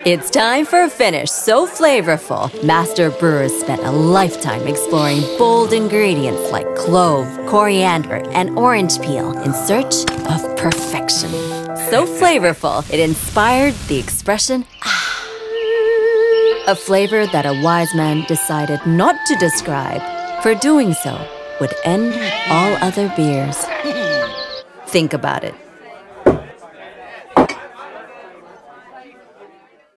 It's time for a finish so flavorful. Master brewers spent a lifetime exploring bold ingredients like clove, coriander, and orange peel in search of perfection. So flavorful, it inspired the expression, ah. A flavor that a wise man decided not to describe, for doing so would end all other beers. Think about it.